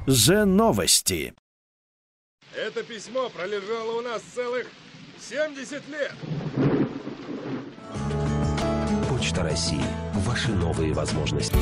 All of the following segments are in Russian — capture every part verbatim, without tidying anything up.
Зе новости. Это письмо пролежало у нас целых семьдесят лет. Почта России. Ваши новые возможности.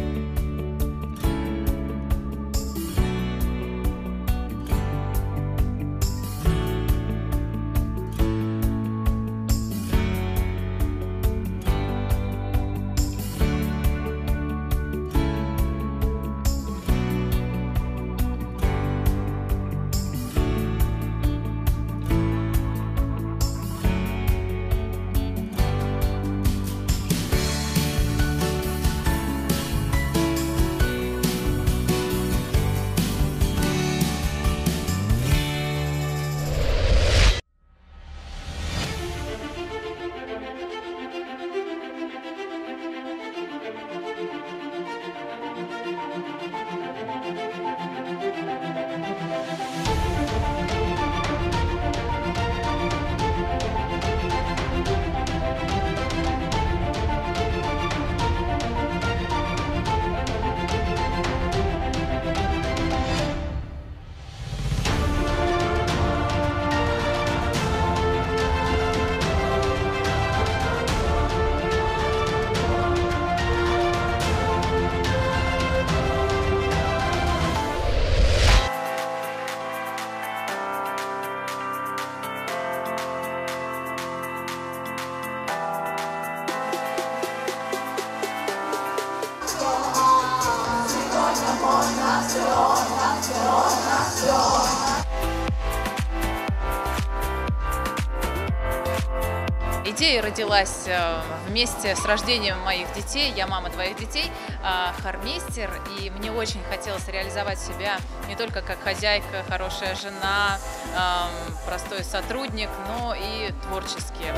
Идея родилась вместе с рождением моих детей. Я мама двоих детей, хормейстер, и мне очень хотелось реализовать себя не только как хозяйка, хорошая жена, простой сотрудник, но и творчески.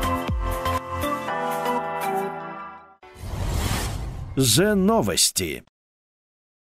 Зе новости.